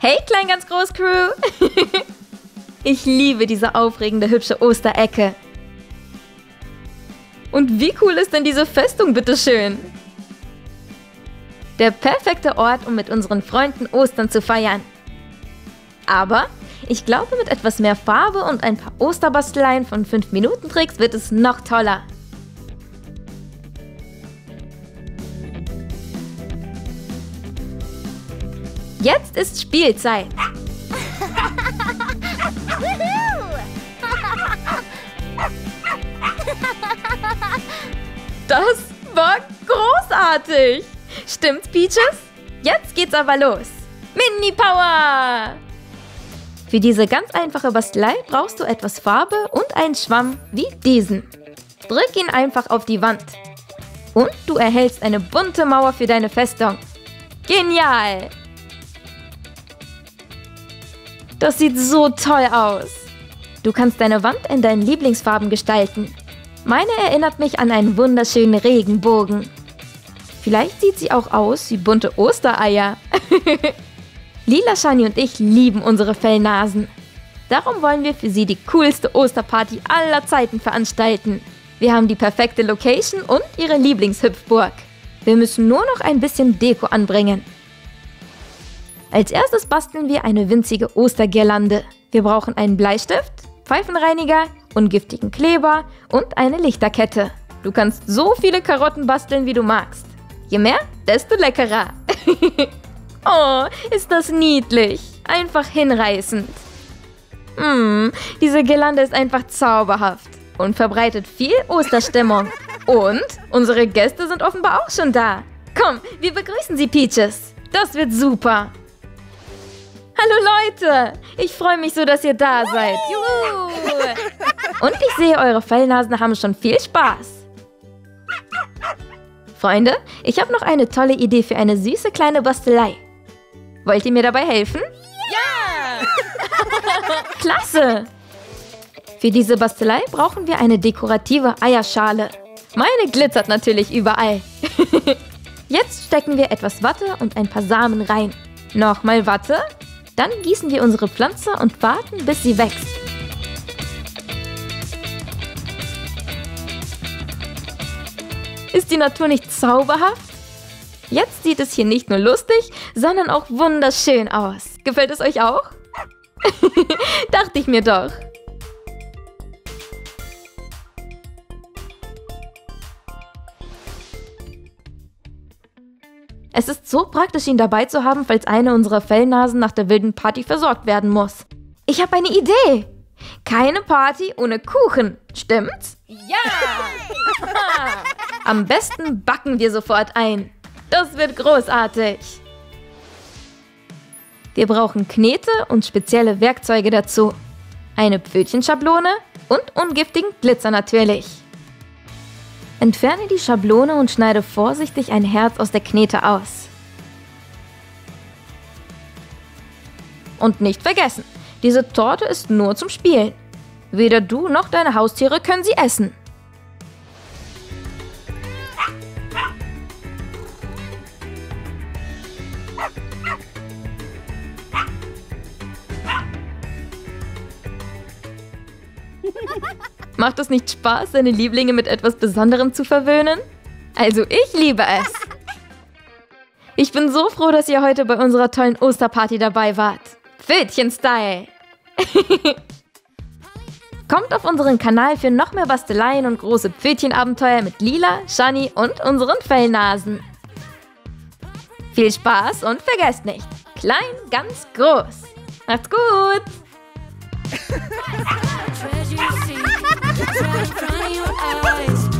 Hey, klein, ganz groß, Crew! Ich liebe diese aufregende, hübsche Osterecke. Und wie cool ist denn diese Festung, bitteschön? Der perfekte Ort, um mit unseren Freunden Ostern zu feiern. Aber ich glaube, mit etwas mehr Farbe und ein paar Osterbasteleien von 5-Minuten-Tricks wird es noch toller. Jetzt ist Spielzeit. Das war großartig. Stimmt's, Peaches? Jetzt geht's aber los. Mini-Power! Für diese ganz einfache Bastelei brauchst du etwas Farbe und einen Schwamm wie diesen. Drück ihn einfach auf die Wand. Und du erhältst eine bunte Mauer für deine Festung. Genial! Das sieht so toll aus. Du kannst deine Wand in deinen Lieblingsfarben gestalten. Meine erinnert mich an einen wunderschönen Regenbogen. Vielleicht sieht sie auch aus wie bunte Ostereier. Lila, Shani und ich lieben unsere Fellnasen. Darum wollen wir für sie die coolste Osterparty aller Zeiten veranstalten. Wir haben die perfekte Location und ihre Lieblingshüpfburg. Wir müssen nur noch ein bisschen Deko anbringen. Als erstes basteln wir eine winzige Ostergirlande. Wir brauchen einen Bleistift, Pfeifenreiniger, ungiftigen Kleber und eine Lichterkette. Du kannst so viele Karotten basteln, wie du magst. Je mehr, desto leckerer. Oh, ist das niedlich. Einfach hinreißend. Diese Girlande ist einfach zauberhaft und verbreitet viel Osterstimmung. Und unsere Gäste sind offenbar auch schon da. Komm, wir begrüßen sie, Peaches. Das wird super. Hallo Leute, ich freue mich so, dass ihr da seid. Juhu! Und ich sehe, eure Fellnasen haben schon viel Spaß. Freunde, ich habe noch eine tolle Idee für eine süße kleine Bastelei. Wollt ihr mir dabei helfen? Ja! Klasse! Für diese Bastelei brauchen wir eine dekorative Eierschale. Meine glitzert natürlich überall. Jetzt stecken wir etwas Watte und ein paar Samen rein. Nochmal Watte. Dann gießen wir unsere Pflanze und warten, bis sie wächst. Ist die Natur nicht zauberhaft? Jetzt sieht es hier nicht nur lustig, sondern auch wunderschön aus. Gefällt es euch auch? Dachte ich mir doch. Es ist so praktisch, ihn dabei zu haben, falls eine unserer Fellnasen nach der wilden Party versorgt werden muss. Ich habe eine Idee. Keine Party ohne Kuchen, stimmt's? Ja! Am besten backen wir sofort ein. Das wird großartig. Wir brauchen Knete und spezielle Werkzeuge dazu. Eine Pfötchenschablone und ungiftigen Glitzer natürlich. Entferne die Schablone und schneide vorsichtig ein Herz aus der Knete aus. Und nicht vergessen, diese Torte ist nur zum Spielen. Weder du noch deine Haustiere können sie essen. Macht es nicht Spaß, seine Lieblinge mit etwas Besonderem zu verwöhnen? Also ich liebe es. Ich bin so froh, dass ihr heute bei unserer tollen Osterparty dabei wart. Pfötchen-Style. Kommt auf unseren Kanal für noch mehr Basteleien und große Pfötchenabenteuer mit Lila, Shani und unseren Fellnasen. Viel Spaß und vergesst nicht, klein, ganz groß. Macht's gut! Treasure you see, right in front of your eyes.